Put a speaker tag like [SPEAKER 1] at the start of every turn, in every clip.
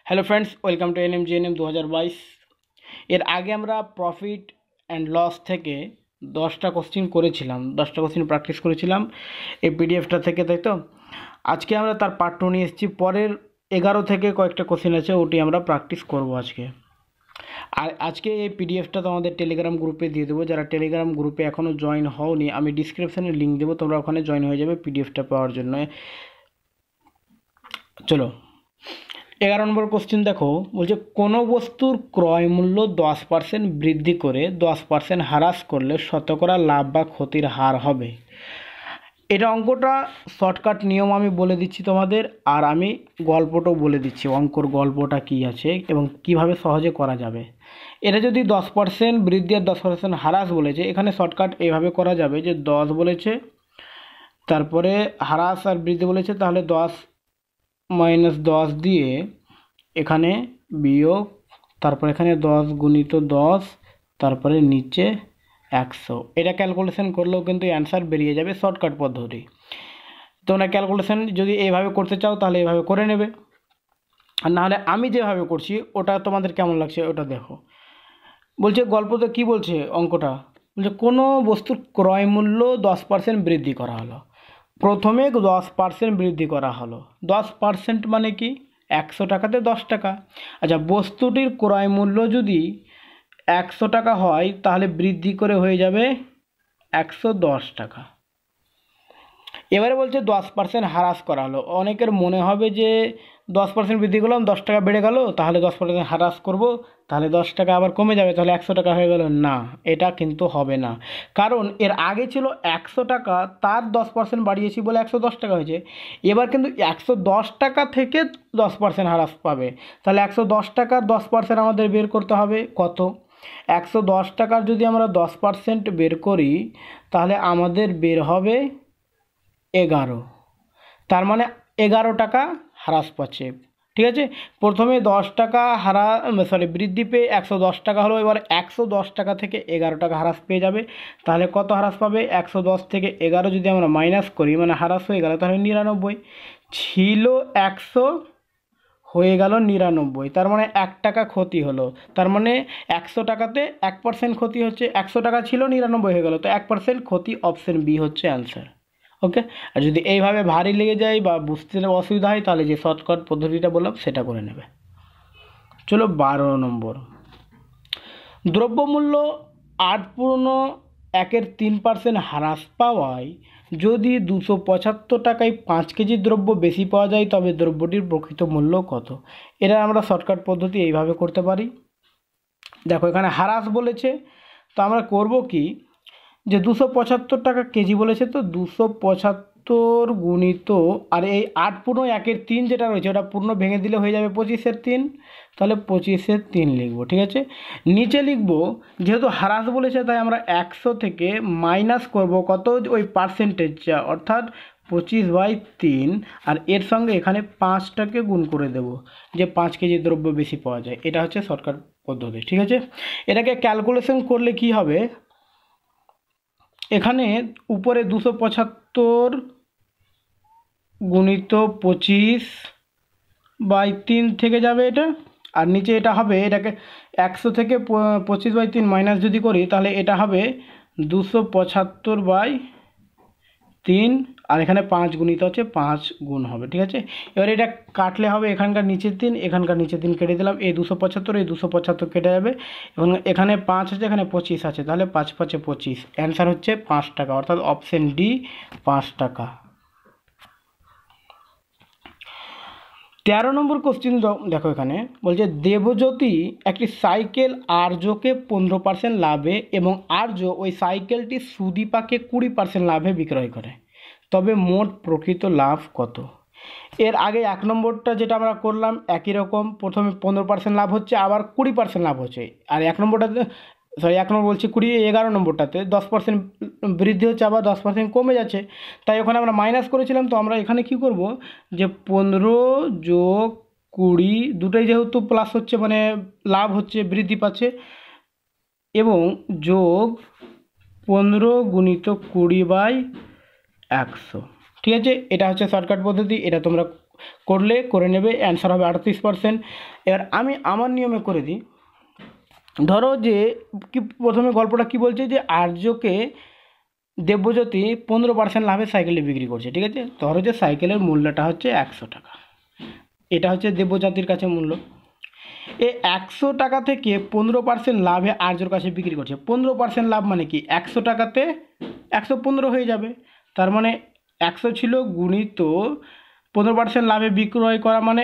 [SPEAKER 1] Hello friends, welcome to Anm Gnm 2022। এর আগে আমরা প্রফিট অ্যান্ড লস থেকে 10টা কোশ্চিন করেছিলাম, 10টা কোশ্চিন প্র্যাকটিস করেছিলাম এই পিডিএফটা থেকে, তাই তো? আজকে আমরা তার পার্ট 2 নিয়ে এসেছি। পরের 11 থেকে কয়েকটা কোশ্চিন আছে, ওটি আমরা প্র্যাকটিস করব আজকে। আর আজকে এই পিডিএফটা তোমাদের টেলিগ্রাম গ্রুপে দিয়ে দেবো। যারা টেলিগ্রাম গ্রুপে এখনও জয়েন হওনি, আমি ডিসক্রিপশানে লিঙ্ক দেবো, তোমরা ওখানে জয়েন হয়ে যাবে পিডিএফটা পাওয়ার জন্য। চলো 11 নম্বর কোশ্চেন দেখো, বলছে কোনো বস্তুর ক্রয় মূল্য 10% বৃদ্ধি করে 10% হ্রাস করলে শতকরা লাভ বা ক্ষতির হার হবে। এটা অঙ্কটা শর্টকাট নিয়ম আমি বলে দিচ্ছি তোমাদের, আর আমি গল্পটাও বলে দিচ্ছি অঙ্কর গল্পটা কি আছে এবং কিভাবে সহজে করা যাবে। এটা যদি 10% বৃদ্ধি আর 10% হ্রাস বলেছে, এখানে শর্টকাট এইভাবে করা যাবে যে 10 বলেছে, তারপরে হ্রাস আর বৃদ্ধি বলেছে, তাহলে 10 মাইনাস 10 দিয়ে এখানে বিয়োগ, তারপর এখানে 10 গুণিত 10, তারপরে নিচে 100। এটা ক্যালকুলেশন করলেও কিন্তু অ্যান্সার বেরিয়ে যাবে, শর্টকাট পদ্ধতি। তোমরা ক্যালকুলেশন যদি এইভাবে করতে চাও তাহলে এইভাবে করে নেবে, আর নাহলে আমি যেভাবে করছি ওটা তোমাদের কেমন লাগছে ওটা দেখো। বলছে গল্পতে কি বলছে অঙ্কটা, বলছে কোনো বস্তুর ক্রয় মূল্য 10% বৃদ্ধি করা হলো। প্রথমে 10% বৃদ্ধি করা হলো। 10% মানে কি? 100 টাকাতে 10 টাকা। আচ্ছা, বস্তুটির ক্রয় মূল্য যদি 100 টাকা হয় তাহলে বৃদ্ধি করে হয়ে যাবে 110 টাকা। এবারে বলছে 10% হ্রাস করা হলো। অনেকের মনে হবে যে 10% বৃদ্ধি করলাম, 10 টাকা বেড়ে গেল, তাহলে 10% হ্রাস করব, তাহলে 10 টাকা আবার কমে যাবে, তাহলে 100 টাকা হয়ে গেল। না, এটা কিন্তু হবে না, কারণ এর আগে ছিল 100 টাকা, তার 10% বাড়িয়েছি বলে 110 টাকা হয়েছে। এবার কিন্তু 110 টাকা থেকে 10% হ্রাস পাবে, তাহলে 110 টাকার 10% আমাদের বের করতে হবে কত। 110 টাকার যদি আমরা 10% বের করি তাহলে আমাদের বের হবে 11। তার মানে 11 টাকা হ্রাস পাচ্ছে, ঠিক আছে। প্রথমে 10 টাকা বৃদ্ধি পেয়ে 110 টাকা হলো, এবার 110 টাকা থেকে 11 টাকা হ্রাস পেয়ে যাবে। তাহলে কত হ্রাস পাবে? 110 থেকে 11 যদি আমরা মাইনাস করি, মানে হ্রাস হয়ে গেল, তাহলে 99 ছিল, 100 হয়ে গেল 99, তার মানে 1 টাকা ক্ষতি হলো। তার মানে 100 টাকাতে 1% ক্ষতি হচ্ছে, 100 টাকা ছিল 99 হয়ে গেল, তো 1% ক্ষতি, অপশন বি হচ্ছে অ্যান্সার। ওকে। আর যদি এইভাবে ভারী লেগে যায় বা বুঝতে অসুবিধা হয় তাহলে যে শর্টকাট পদ্ধতিটা বললাম সেটা করে নেবে। চলো 12 নম্বর, দ্রব্যমূল্য 8.1% হ্রাস পাওয়ায় যদি 275 টাকায় 5 কেজি দ্রব্য বেশি পাওয়া যায় তবে দ্রব্যটির প্রকৃত মূল্য কত? এটা আমরা শর্টকাট পদ্ধতি এইভাবে করতে পারি। দেখো এখানে হ্রাস বলেছে, তো আমরা করব কি, যে 275 টাকা কেজি বলেছে, তো 275 গুণিত, আর এই 8.1/3 যেটা রয়েছে ওটা পূর্ণ ভেঙে দিলে হয়ে যাবে 25/3, তাহলে 25/3 লিখব, ঠিক আছে। নিচে লিখব, যেহেতু হ্রাস বলেছে তাই আমরা 100 থেকে মাইনাস করব কত, ওই পার্সেন্টেজটা, অর্থাৎ 25/3, আর এর সঙ্গে এখানে 5টাকে গুণ করে দেব, যে 5 কেজি দ্রব্য বেশি পাওয়া যায়। এটা হচ্ছে শর্টকাট পদ্ধতি, ঠিক আছে। এটাকে ক্যালকুলেশন করলে কি হবে, এখানে উপরে 275 গুণিত 25/3 থেকে যাবে এটা, আর নিচে এটা হবে, এটাকে 100 থেকে 25/3 মাইনাস যদি করি তাহলে এটা হবে 275/3, আর এখানে 5 গুণিত হচ্ছে 5 গুণ হবে, ঠিক আছে। এবার এটা কাটলে হবে এখানকার নিচের 3, এখানকার নিচের 3 কেটে দিলাম, এই 275 কেটে যাবে, এবং এখানে 5 আছে, এখানে 25 আছে, তাহলে 5 5 25, অ্যান্সার হচ্ছে 5 টাকা, অর্থাৎ অপশন ডি 5 টাকা। 13 নম্বর কোশ্চিন দেখো, এখানে বলছে দেবজ্যোতি একটি সাইকেল আর্যকে 15% লাভে এবং আর্য ওই সাইকেলটি সুদীপাকে 20% লাভে বিক্রয় করে, তবে মোট প্রকৃত লাভ কত? এর আগে 1 নম্বরটা যেটা আমরা করলাম একই রকম, প্রথমে 15% লাভ হচ্ছে, আবার 20% লাভ হচ্ছে, আর 1 নম্বরটাতে, 1 নম্বর বলছি 11 নম্বরটাতে 10% বৃদ্ধি হচ্ছে, আবার 10% কমে যাচ্ছে, তাই ওখানে আমরা মাইনাস করেছিলাম। তো আমরা এখানে কি করব, যে 15 যোগ 20 দুটোই যেহেতু প্লাস হচ্ছে, মানে লাভ হচ্ছে, বৃদ্ধি পাচ্ছে, এবং যোগ 15 গুণিত 20/100, ঠিক আছে। এটা হচ্ছে শর্টকাট পদ্ধতি, এটা তোমরা করলে করে নেবে, অ্যান্সার হবে 38%। এবার আমি আমার নিয়মে করে দিই। ধরো যে কি প্রথমে গল্পটা কি বলছে যে আর্যকে দেবজ্যোতি 15% লাভে সাইকেলটি বিক্রি করছে, ঠিক আছে। ধরো যে সাইকেলের মূল্যটা হচ্ছে 100 টাকা, এটা হচ্ছে দেবজ্যোতির কাছে মূল্য। এই 100 টাকা থেকে 15% লাভে আর্যর কাছে বিক্রি করছে। 15% লাভ মানে কি 100 টাকাতে 115 হয়ে যাবে, তার মানে 100 ছিল গুণিত 15% লাভে বিক্রয় করা মানে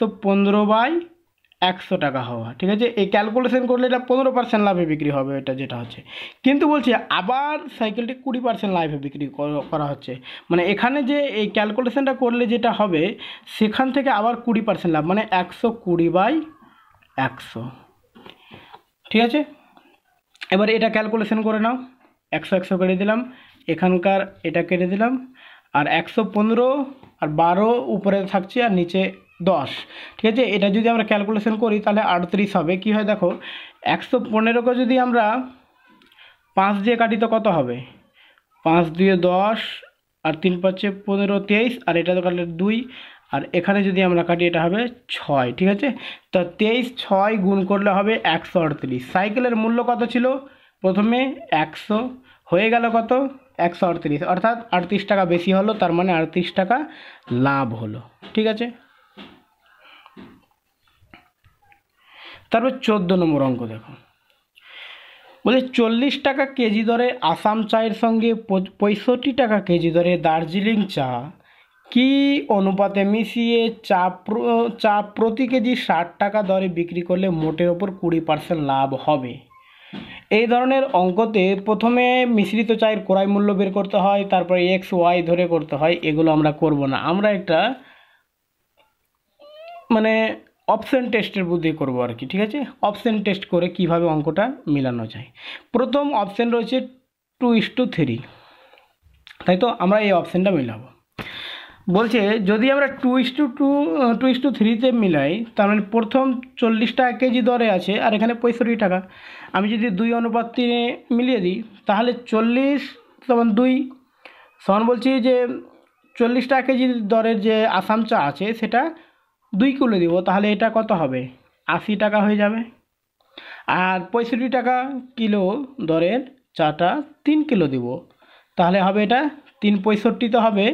[SPEAKER 1] 115/100 টাকা হওয়া, ঠিক আছে। এই ক্যালকুলেশন করলে এটা 15% লাভে বিক্রি হবে, এটা যেটা হচ্ছে। কিন্তু বলছি আবার সাইকেলটি 20% লাভে বিক্রি করা হচ্ছে, মানে এখানে যে এই ক্যালকুলেশনটা করলে যেটা হবে সেখান থেকে আবার 20% লাভ মানে 120/100, ঠিক আছে। এবার এটা ক্যালকুলেশন করে নাও, 100 কেটে দিলাম, এখানকার এটা কেটে দিলাম, আর 115 আর 12 উপরে থাকছে আর নিচে 10, ঠিক আছে। এটা যদি আমরা ক্যালকুলেশন করি তাহলে 38 হবে। কী হয় দেখো, 115কে যদি আমরা 5 দিয়ে কাটি তো কত হবে, 5 দিয়ে 10 আর 3 5 15 23, আর এটা তো কাটলে 2, আর এখানে যদি আমরা কাটি এটা হবে 6, ঠিক আছে। তো 23 6 গুণ করলে হবে 138। সাইকেলের মূল্য কত ছিল প্রথমে 100, হয়ে গেল কত 138, অর্থাৎ 38 টাকা বেশি হলো, তার মানে 38 টাকা লাভ হলো, ঠিক আছে। তারপর 14 নম্বর অঙ্ক দেখো, বলে 40 টাকা কেজি দরে আসাম চায়ের সঙ্গে 65 টাকা কেজি দরে দার্জিলিং চা কি অনুপাতে মিশিয়ে চা প্রতি কেজি 60 টাকা দরে বিক্রি করলে মোটের ওপর 20% লাভ হবে। এই ধরনের অঙ্কতে প্রথমে মিশ্রিত চায়ের ক্রয় মূল্য বের করতে হয়, তারপরে এক্স ওয়াই ধরে করতে হয়, এগুলো আমরা করব না। আমরা একটা মানে অপশন টেস্টের বুদ্ধি করব আর কি, ঠিক আছে। অপশন টেস্ট করে কিভাবে অঙ্কটা মিলানো যায়। প্রথম অপশন রয়েছে 2:3, তাই তো আমরা এই অপশনটা মিলাবো। বলছে যদি আমরা 2:3তে মিলাই, তার মানে প্রথম 40 টাকা কেজি দরে আছে আর এখানে 65 টাকা, আমি যদি 2:3 মিলিয়ে দিই তাহলে 40 = 2 সমান বলছি যে 40 টাকা কেজি দরের যে আসাম চা আছে সেটা 2 কিলো দিব, তাহলে এটা কত হবে 80 টাকা হয়ে যাবে। আর 65 টাকা কিলো দরের চাটা 3 কিলো দিব, তাহলে হবে এটা 3 65 হবে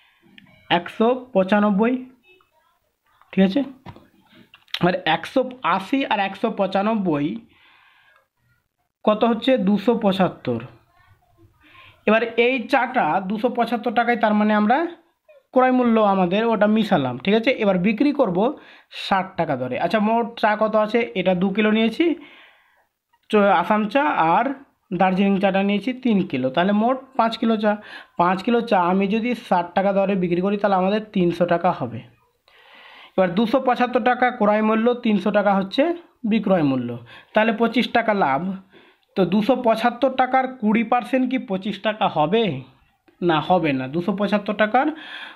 [SPEAKER 1] 195, ঠিক আছে। আর 180 আর 195 কত হচ্ছে 275। এবার এই চাটা 275 টাকায়, তার মানে আমরা ক্রয় মূল্য আমাদের ওটা মিশালাম, ঠিক আছে। এবার বিক্রি করব 60 টাকা দরে। আচ্ছা মোট চা কত আছে, এটা 2 কিলো নিয়েছি আসাম চা, আর দার্জিলিং চাটা নিয়েছি 3 কিলো, তাহলে মোট 5 কিলো চা। 5 কিলো চা আমি যদি 60 টাকা দরে বিক্রি করি তাহলে আমাদের 300 টাকা হবে। এবার 275 টাকা ক্রয় মূল্য, 300 টাকা হচ্ছে বিক্রয় মূল্য, তাহলে 25 টাকা লাভ। তো 275 টাকার 20% কি 25 টাকা হবে? না, হবে না। 275 টাকার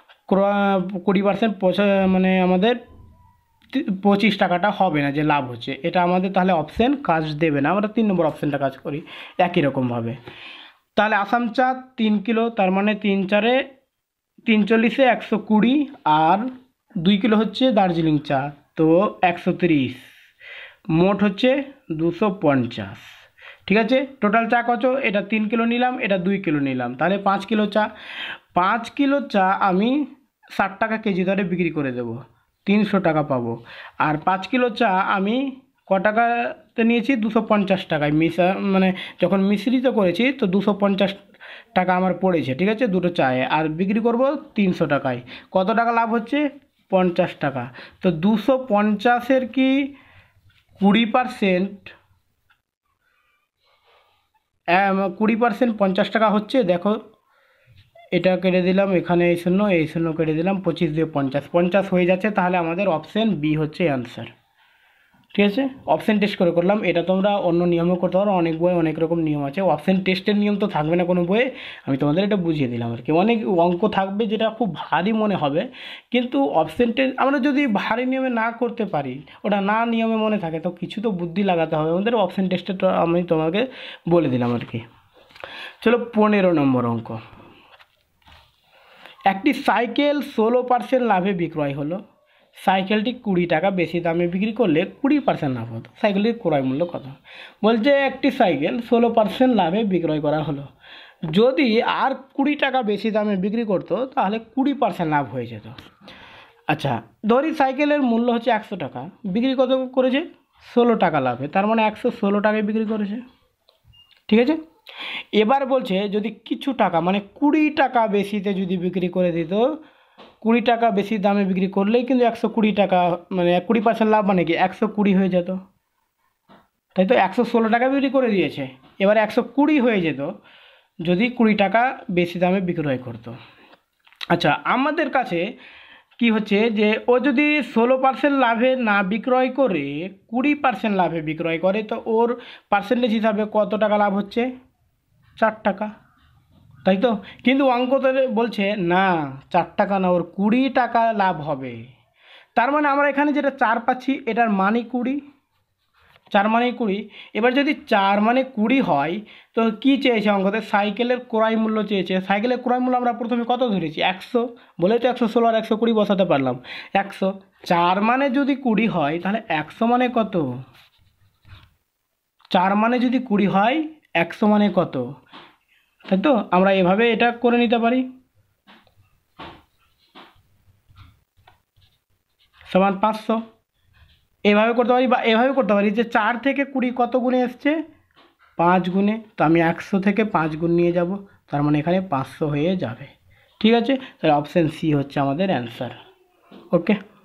[SPEAKER 1] 20% মানে আমাদের 25 টাকাটা হবে না যে লাভ হচ্ছে, এটা আমাদের তাহলে অপশান কাজ দেবে না। আমরা 3 নম্বর অপশানটা কাজ করি একই রকমভাবে। তাহলে আসাম চা 3 কিলো, তার মানে 3 4 3 40 120, আর 2 কিলো হচ্ছে দার্জিলিং চা, তো 130, মোট হচ্ছে 250, ঠিক আছে। টোটাল চা কত, এটা 3 কিলো নিলাম, এটা 2 কিলো নিলাম, তাহলে 5 কিলো চা। 5 কিলো চা আমি 60 টাকা কেজি দরে বিক্রি করে দেবো, 300 টাকা পাবো। আর 5 কিলো চা আমি ক টাকাতে নিয়েছি 250 টাকায়, মানে যখন মিশ্রিত করেছি তো 250 টাকা আমার পড়েছে, ঠিক আছে, দুটো চায়ে, আর বিক্রি করব 300 টাকায়। কত টাকা লাভ হচ্ছে 50 টাকা। তো 250-এর কি 20%, 20% 50 টাকা হচ্ছে। দেখো এটা কেটে দিলাম, এখানে এই শূন্য কেটে দিলাম, 25 দিয়ে 50 হয়ে যাচ্ছে, তাহলে আমাদের অপশান বি হচ্ছে অ্যান্সার, ঠিক আছে। অপশান টেস্ট করে করলাম, এটা তোমরা অন্য নিয়মও করতে পারো, অনেক বইয়ে অনেক রকম নিয়ম আছে। অপশান টেস্টের নিয়ম তো থাকবে না কোনো বইয়ে, আমি তোমাদের এটা বুঝিয়ে দিলাম আর কি। অনেক অঙ্ক থাকবে যেটা খুব ভারী মনে হবে, কিন্তু অপশান টেস্ট আমরা যদি ভারী নিয়মে না করতে পারি, ওটা না নিয়মে মনে থাকে, তো কিছু তো বুদ্ধি লাগাতে হবে আমাদের। অপশান টেস্টে আমি তোমাকে বলে দিলাম আর কি। চলো 15 নম্বর অঙ্ক। একটি সাইকেল 16% লাভে বিক্রয় হলো। সাইকেলটি 20 টাকা বেশি দামে বিক্রি করলে 20% লাভ হতো। সাইকেলটির ক্রয় মূল্য কত? বলছে একটি সাইকেল 16% লাভে বিক্রয় করা হলো, যদি আর 20 টাকা বেশি দামে বিক্রি করতো তাহলে 20% লাভ হয়ে যেত। আচ্ছা, ধরি সাইকেলের মূল্য হচ্ছে 100 টাকা, বিক্রি কত করেছে? 16 টাকা লাভে, তার মানে 116 টাকায় বিক্রি করেছে। ঠিক আছে, এবার বলছে যদি কিছু টাকা মানে 20 টাকা বেশিতে যদি বিক্রি করে দিত, 20 টাকা বেশি দামে বিক্রি করলেই কিন্তু 120 টাকা মানে 20% লাভ, মানে কি 120 হয়ে যেত, তাই তো? 116 টাকা বিক্রি করে দিয়েছে, এবার 120 হয়ে যেত যদি 20 টাকা বেশি দামে বিক্রয় করতো। আচ্ছা, আমাদের কাছে কি হচ্ছে যে ও যদি 16% লাভে না বিক্রয় করে 20% লাভে বিক্রয় করে, তো ওর পার্সেন্টেজ হিসাবে কত টাকা লাভ হচ্ছে? 4 টাকা, তাই তো? কিন্তু অঙ্কতে বলছে না 4 টাকা না, ওর 20 টাকা লাভ হবে। তার মানে আমরা এখানে যেটা 4 পাচ্ছি এটার মানে 20, 4 মানে 20। এবার যদি 4 মানে 20 হয়, তো কি চেয়েছে অঙ্কতে? সাইকেলের ক্রয় মূল্য চেয়েছে। সাইকেলের ক্রয় মূল্য আমরা প্রথমে কত ধরেছি? 100, বলে তো 116 আর 120 বসাতে পারলাম। 100, 4 মানে যদি 20 হয় তাহলে 100 মানে কত? 4 মানে যদি 20 হয় 100 মানে কত? তাই তো? আমরা এভাবে এটা করে নিতে পারি, সমান 500। এভাবে করতে পারি, বা এভাবে করতে পারি যে 4 থেকে 20 কত গুণে এসছে? 5 গুণে। তো আমি 100 থেকে 5 গুণ নিয়ে যাব, তার মানে এখানে 500 হয়ে যাবে। ঠিক আছে, তাহলে অপশান সি হচ্ছে আমাদের অ্যান্সার। ওকে।